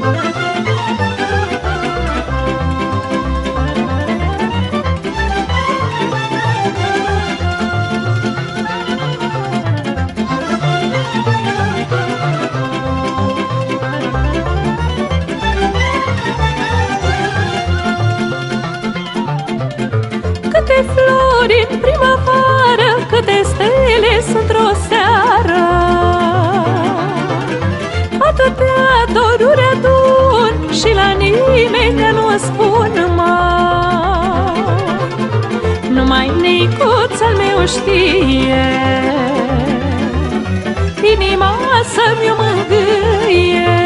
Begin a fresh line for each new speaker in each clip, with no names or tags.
Câte flori în primăvară, câte stele într-o seară, atâtea doruri adun și la nimeni nu spun mai. Numai Nicuț al meu știe, inima să-mi o mângâie.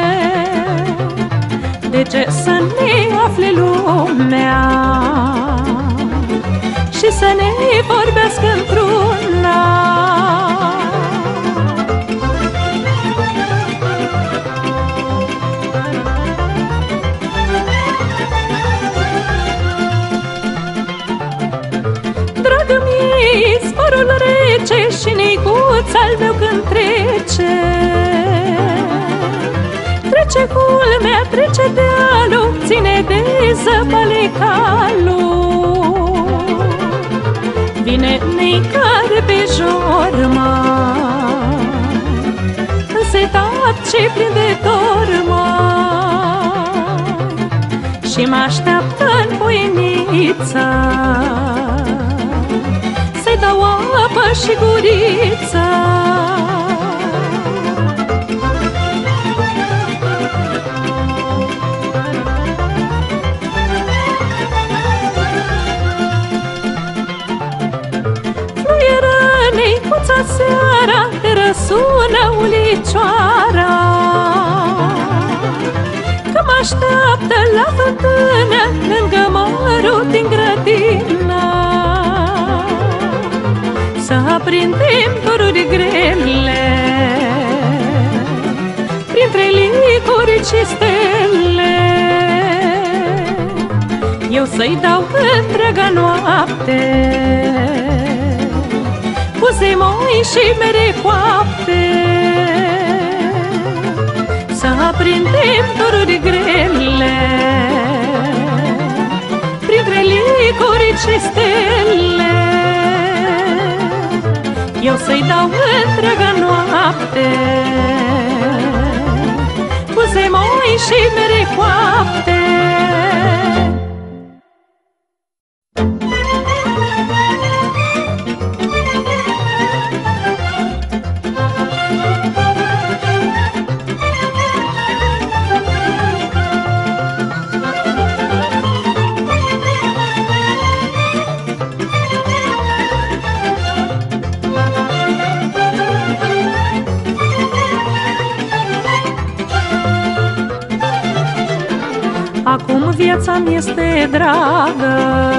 De ce să ne afle lumea și să ne vorbească într-una? Dragă mie, zborul rece și Nicuț al meu când trece, trece culmea, trece dealul, ține de zăpale calul. Vine Nicare pe jorma, însetat și plin de torma, și mă așteaptă-n voinița să-i dau apă și gurița. Nicuța seara te răsună ulicioara, că mă așteaptă la fântână lângă mărul din grădină. Să aprindem doruri grele printre licuri și stele, eu să-i dau întreaga noapte buze moi și mere coapte. Să aprindem doruri grele printre licuri și stele, eu să-i dau întreaga noapte buze moi și mere coapte. Acum viața-mi este dragă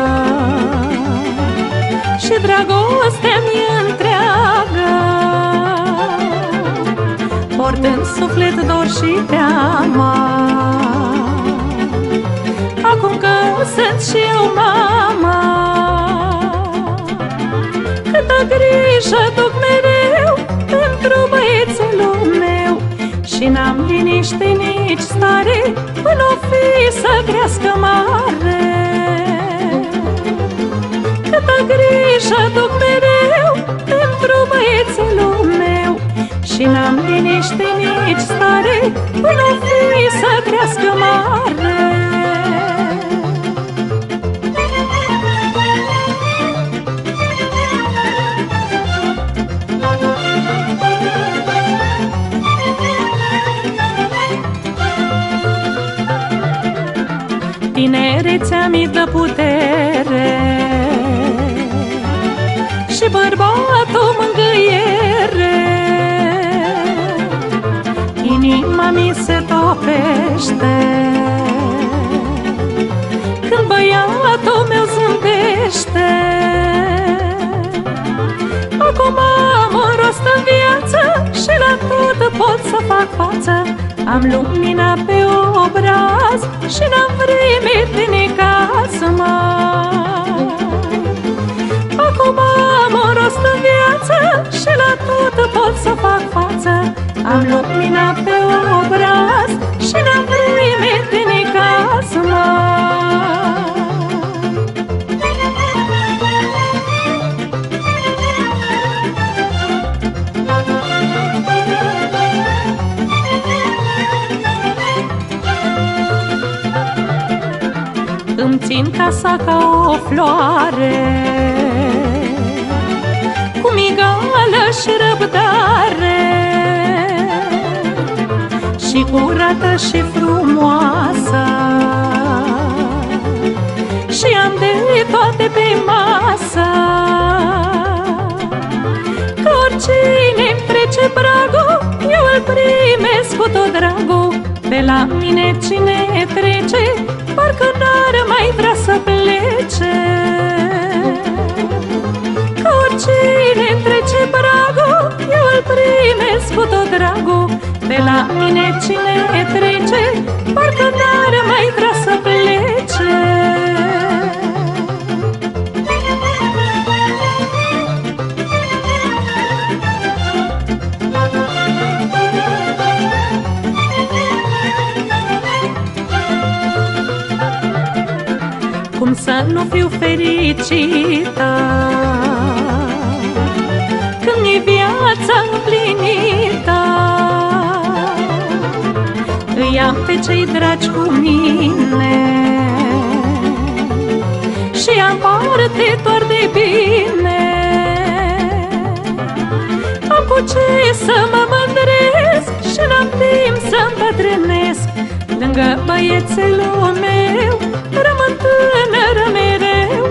și dragostea-mi întreagă, port în suflet dor și teamă, acum că sunt și eu mama. Câtă grijă duc mereu pentru băiețelul meu și n-am liniște nici stare până o fi să crească mare. Câtă grijă duc mereu pentru băiețelul meu și n-am liniște nici stare până o fi să crească mare. Tinerețea mi dă putere și bărbatul mângâiere. Inima mi se topește când băiatul meu zâmbește. Acum am un rost în viață și la tot pot să fac față. Am lumina pe obraz și n-am vreme de necaz mai. Acum am un rost în viață și la tot pot să fac față. Am lumina pe obraz și n-am primit din casă, îmi țin casa ca o floare, cu migală și răbdare, și curată și frumoasă, și am de toate pe masă. Că oricine-mi trece pragul, eu îl primesc cu tot dragul. Pe la mine cine trece, parcă n-ar mai vrea să plece. Că oricine-mi trece pragul, eu îl primesc cu tot dragul. Pe la mine cine trece, parcă n-ar mai vrea să plece. Cum să nu fiu fericită când e viața împlinită? Îi am pe cei dragi cu mine și am parte doar de bine. Am cu ce să mă mândresc și n-am timp să îmbătrânesc. Lângă băiețelul meu rămân tânără mereu,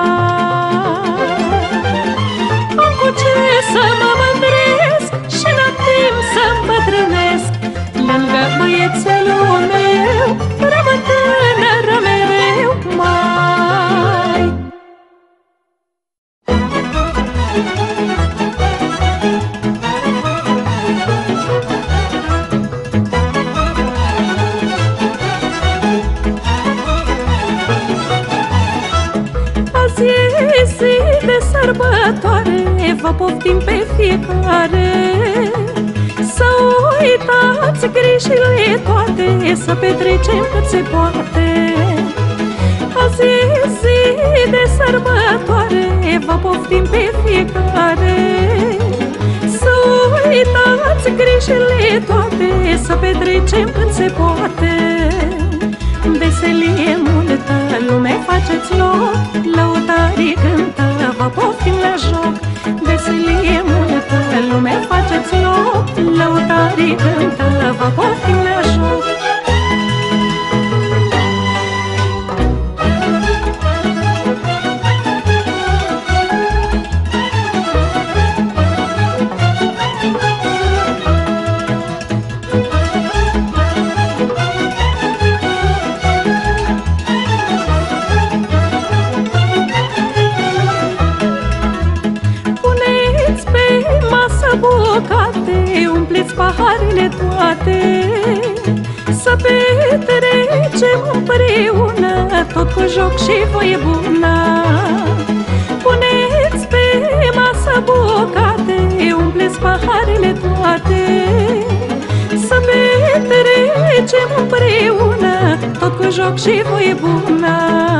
am cu ce să mă mândresc și n-am timp să îmbătrânesc. Lângă băiețelul meu rămân tânără mereu, azi e zi de sărbătoare, vă poftim pe fiecare să uitați grijile toate, să petrecem cât se poate. Azi e zi de sărbătoare, vă poftim pe fiecare să uitați grijile toate, să petrecem cât se poate. Veselie multă, lume faceți loc, lăutarii cântă, vă poftim la joc. Veselie multă, lume faceți loc, lăutarii cântă, vă poftim la joc. Bucate, umpleți paharele toate, să petrecem împreună, tot cu joc și voie bună. Puneți pe masă bucate, umpleți paharele toate, să petrecem împreună, tot cu joc și voie bună.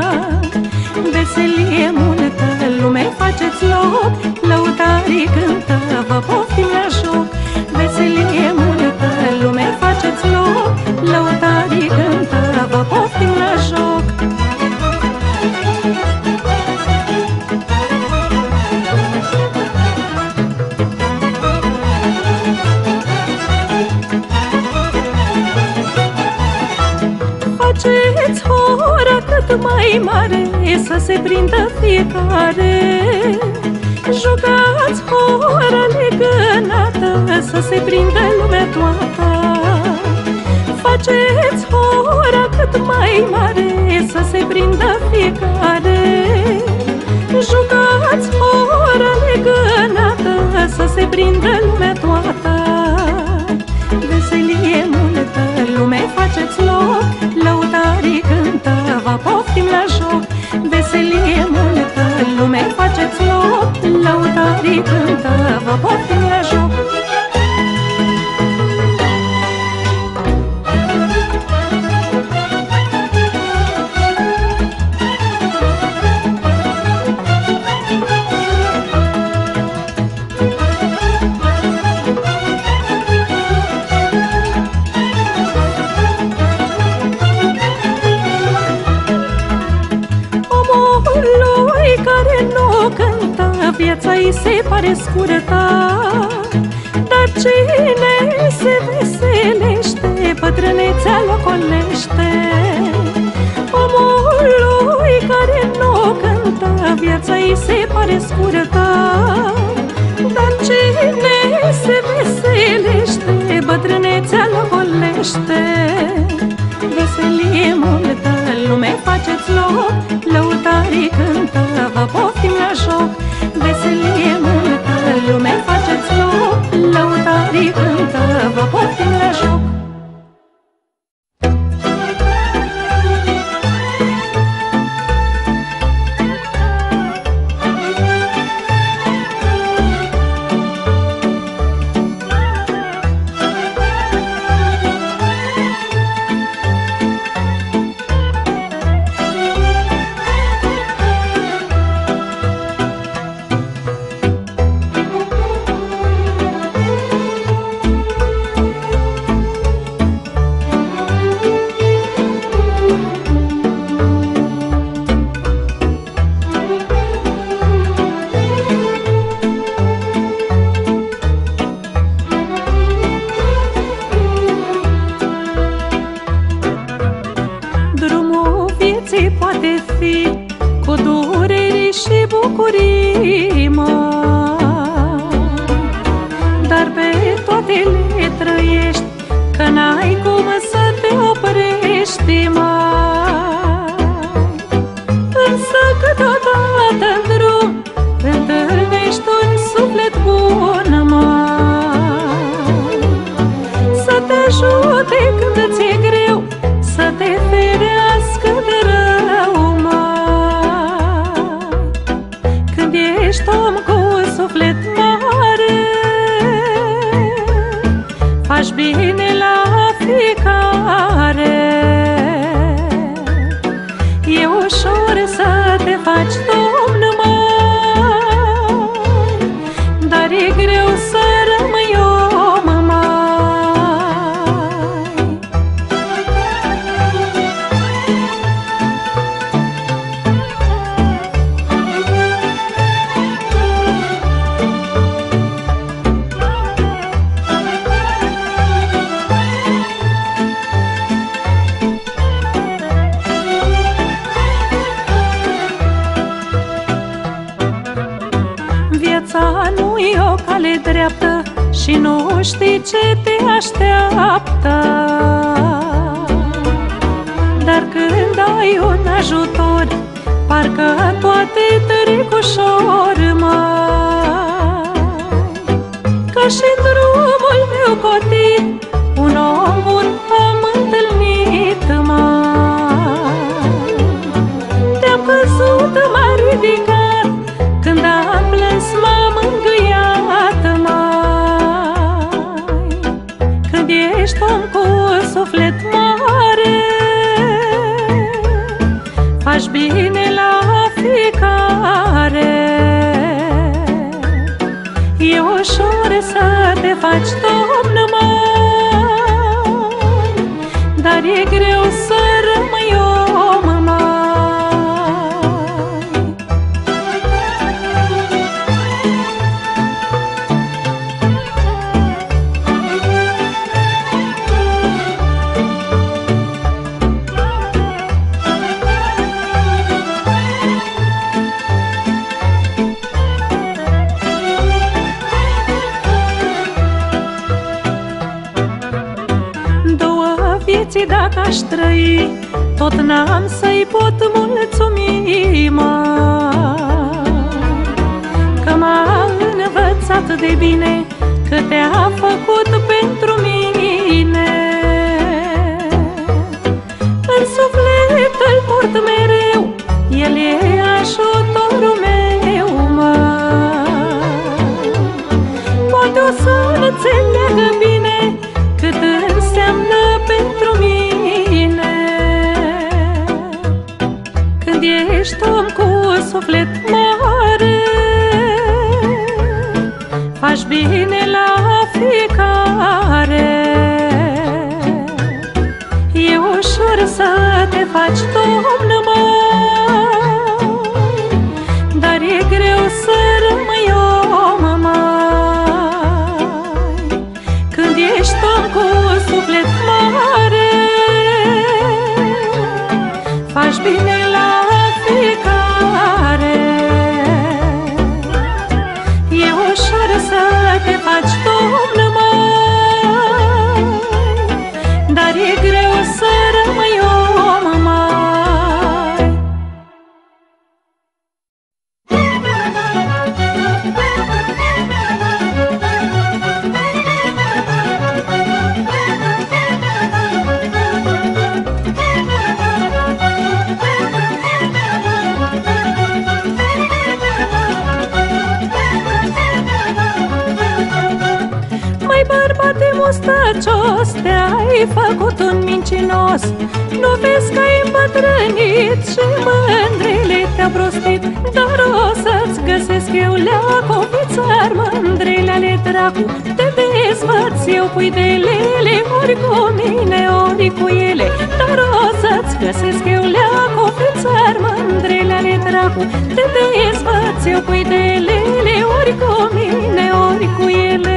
Veselie multă, lume faceți loc, lăutarii cântă, vă poftim la joc. Veselie multă, lume faceți loc, lăutarii cântă, vă poftim la joc. Faceți hora cât mai mare, să se prindă fiecare. Jucați hora legănată, să se prindă lumea toată. Faceți hora cât mai mare, să se prindă fiecare. Jucați hora legănată, să se prindă lumea toată. Veselie multă, lume faceți loc, lăutarii cântă, vă poftim la joc. Veselie multă, lume faceți loc, lăutarii cântă, vă poftim la joc. viața îi se pare scurtă, dar cine se veselește, bătrânețea l-ocolește. Omului care nu cântă, viața îi se pare scurtă, dar cine se veselește, bătrânețea l-ocolește. Veselie multă lume, faceți loc, lăutarii cântă, vă poftim la joc. Veselie multă lume, faceți loc, lăutarii cântă, vă poftim la joc. Poate fi cu dureri și bucurii mari, dar pe toate le trăiești, că n-ai cum să te oprești mai. Însă câteodată în drum întâlnești un suflet bun mai, să te ajute când ți-e greu, să te ferească de rău mai. Când ești om cu suflet mare, faci bine la fiecare. E ușor să te faci domn mai, dar e greu să rămâi om mai. Viața nu-i o cale dreaptă și nu știi ce te așteaptă, dar când ai un ajutor, parcă toate trec ușor mai. Ca și-n drumul meu cotit, un om bun am întâlnit mai. Te-am căzut, m-a ridicat, când am plâns m-am mângâiat mai. Când ești om cu suflet mare, faci bine la fiecare. E ușor să te faci domn mai, dar e greu să rămâi om mai. Vieții dacă aș trăi, tot n-am să-i pot mulțumi mai, că m-a învățat de bine, că te-a făcut pentru mine. În suflet îl port mereu, el e ajutorul meu mai. Poate o să înțeleagă bine cât înseamnă pentru mine. Când ești om cu suflet mare, faci bine la fiecare. E ușor să te faci domn mai, dar e greu să rămâi om. faci bine la fiecare. E ușor să te faci domn, mai, dar e greu să rămâi om, mai. Mustăcios, te-ai făcut un mincinos. Nu vezi că ai îmbătrânit și mândrile te-a prostit. Dar o să-ți găsesc eu leacovițar, mândrile ale dracu. Te dezvăț eu puidelele, ori cu mine, ori cu ele. Dar o să-ți găsesc eu leacovițar, mândrile ale dracu. Te dezvăț eu puidelele, ori cu mine, ori cu ele.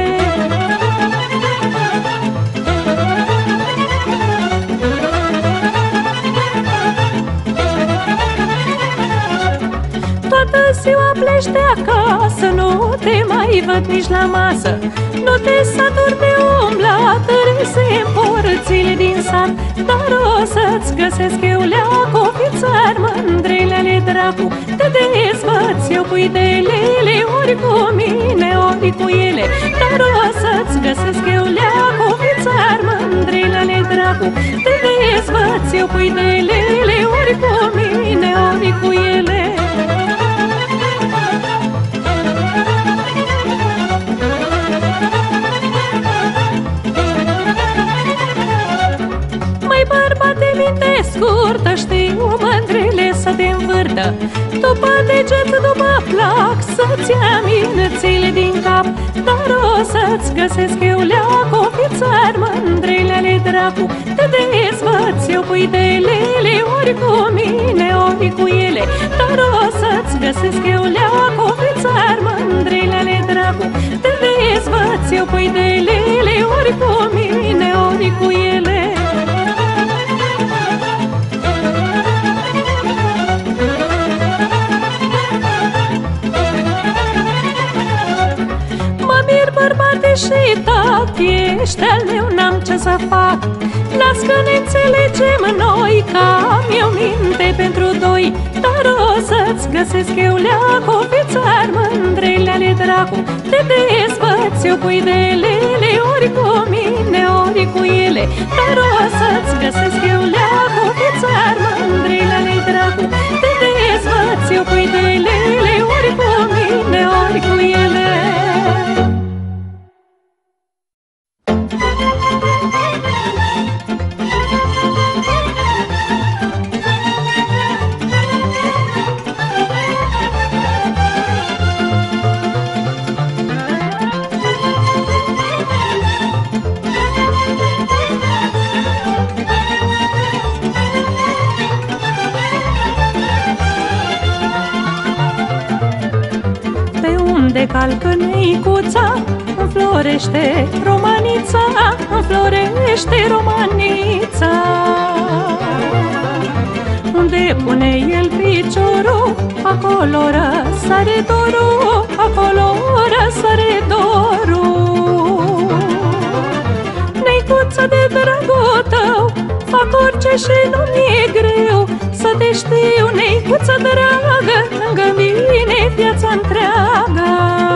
Toată ziua pleci de acasă, nu te mai văd nici la masă. Nu te saturi de umblat, râse în porțile din sat. Dar o să-ți găsesc eu leacovițar, mândrile ale dracu. Te dezvăț eu puidelele, ori cu mine, ori cu ele. Dar o să-ți găsesc eu leacovițar, mândrile ale dracu. Te dezvăț eu puidelele, ori cu mine, ori cu ele. Bărbate, minte scurtă, știu mândrile să te învârtă. După deget, după plac, să-ți ia mințile din cap. Dar o să-ți găsesc eu leacovițar, mândrile ale dracu. Te dezvăț eu puidelele, ori cu mine, ori cu ele. Dar o să-ți găsesc eu leacovițar, mândrile ale dracu. Te dezvăț eu puidelele, ori cu mine, ori cu ele. Bărbate și tati, ești al meu, n-am ce să fac. Las că ne înțelegem noi, că am eu minte pentru doi. Dar o să-ți găsesc eu leacovițar, mândrile ale dracu. Te dezvăț eu puidelele, ori cu mine, ori cu ele. Dar o să-ți găsesc eu leacovițar, mândrile ale dracu. Te dezvăț eu puidelele, ori cu mine, ori cu ele. Calcă neicuța, înflorește romanița, înflorește romanița. Unde pune el piciorul, acolo răsare dorul, acolo răsare dorul. Neicuța de dragul tău, fac orice și nu mi-e greu. Să te știu, neicuța dragă, lângă mine viața întreagă.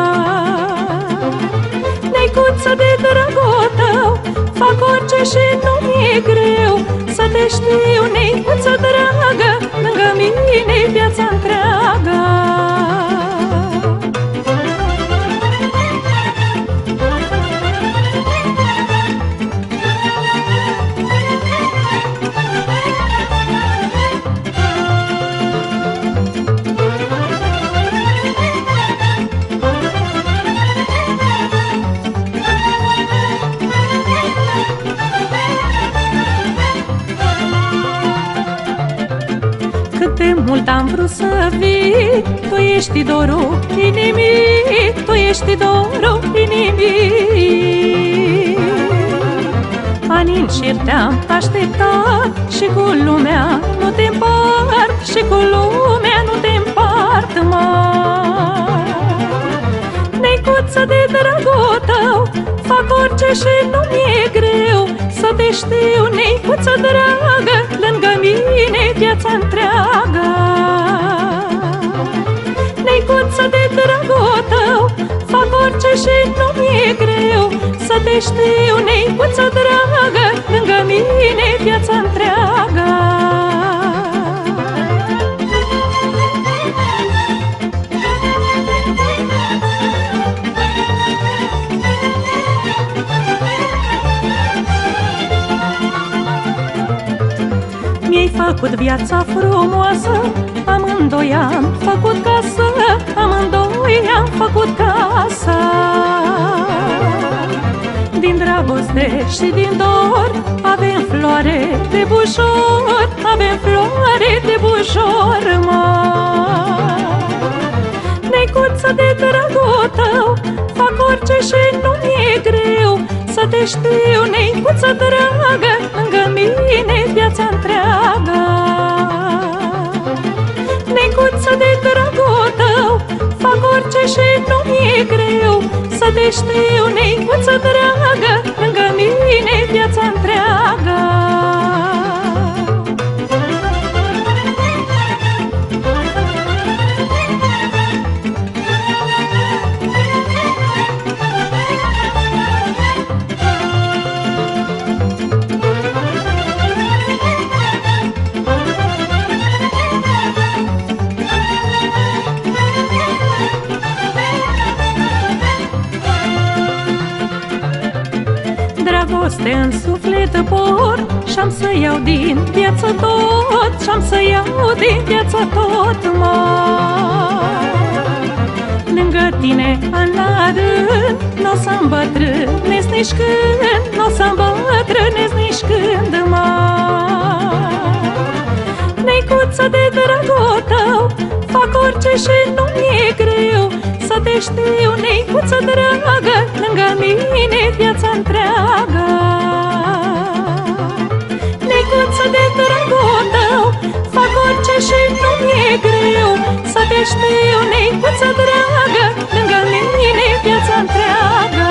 Neicuța de dragul tău, fac orice și nu mi-e greu. Să te știu, neicuța dragă, lângă mine viața întreagă. De mult am vrut să vii, tu ești dorul inimii, tu ești dorul inimii. Ani în șir te-am așteptat și cu lumea nu te împart, și cu lumea nu te împart, mai. Neicuță de dragul tău, fac orice și nu mi-e greu să te știu, neicuță dragă, lângă mine viața întreagă. Neicuță de dragul tău, fac orice și nu mi-e greu să te știu, neicuță dragă, lângă mine viața întreagă. Mi-ai făcut viața frumoasă, amândoi am făcut casă, amândoi am făcut casă. Din dragoste și din dor avem floare de bușor, avem floare de bușor, măi. Neicuță de dragul tău, fac orice și nu mi-e greu să te știu, neicuță dragă, lângă mine viața întreagă. Neicuță de dragul tău, fac orice și nu mi-e greu să te știu, neicuță dragă, lângă mine viața întreagă. Dragoste în suflet por și-am să iau din viață tot, și-am să iau din viață tot, măi. Lângă tine, an la rând, n-o să îmbătrânesc nici când, n-o să îmbătrânesc nici când, măi. Neicuță de dragul tău, fac orice și nu mi-e greu să te știu, neicuță dragă, lângă mine viața întreagă. Neicuță de dragul tău, fac orice și nu mi-e greu să te știu, neicuță dragă, lângă mine viața întreagă.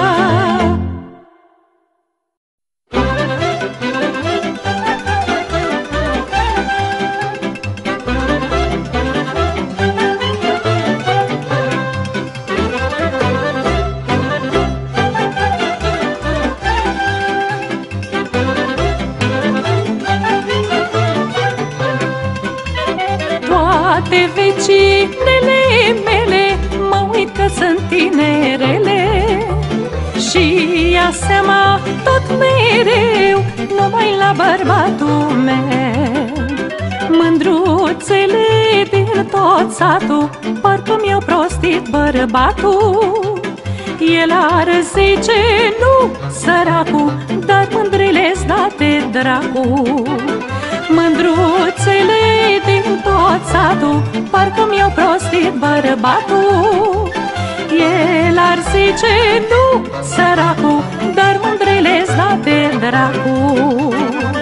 Toate vecinele mele mă uit că sunt tinerele și ia seama tot mereu numai la bărbatul meu. Mândruțele din tot satul parcă mi-au prostit bărbatul. El ar zice nu, săracul, dar mândrele-s date dracu. Mândruțele din tot satul parcă mi-au prostit bărbatul. El ar zice nu, săracul, dar mândrele-s date dracu.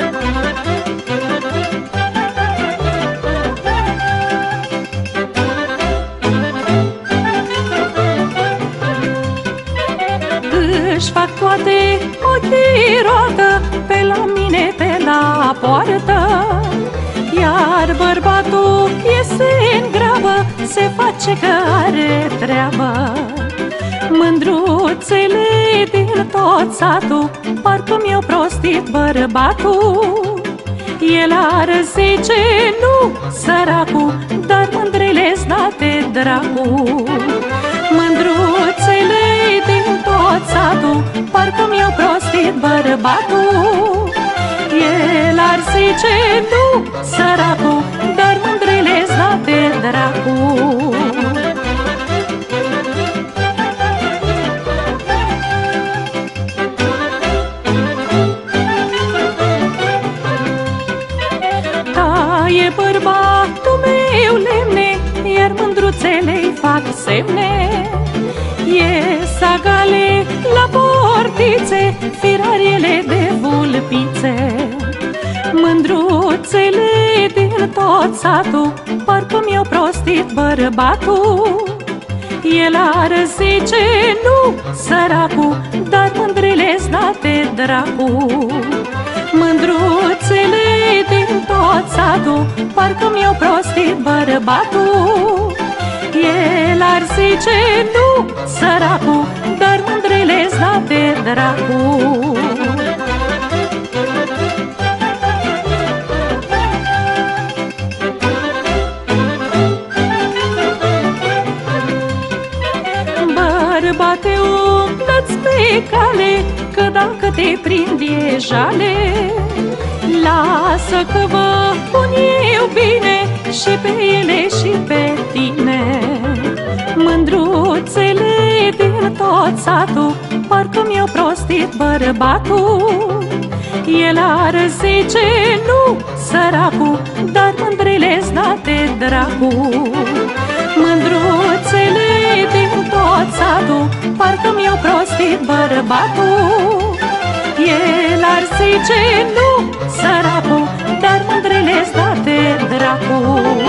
Își fac toate ochii roată pe la mine pe la poartă, iar bărbatul iese în grabă, se face că are treabă. Mândruțele din tot satul parcă mi-au prostit bărbatul. El ar zice nu, săracul, dar mândrele-s date dracu. Mândruțele din tot satul parcă mi-au prostit bărbatul. El ar zice nu, săracul, dar mândrele-s date dracu. Taie bărbatul meu lemne, iar mândruțele-i fac semne. Ies agale la portițe, firariele de vulpițe. Mândruțele din tot satul parcă mi-au prostit bărbatul. El ar zice nu, săracul, dar mândrile-s date dracu. Mândruțele din tot satul parcă mi-au prostit bărbatul. El ar zice nu, săracul, dar mândrile-s date dracu. Bărbate, umblă-ți pe cale, că dacă te prind e jale. Lasă că vă pun eu bine și pe ele și pe tine. Mândruțele din tot satul parcă mi-au prostit bărbatul. El ar zice nu, săracul, dar mândrile-s date dracu. Mândruțele din tot satul parcă mi-au prostit bărbatul. El ar zice nu, săracul, dar mândrile-s date dracu.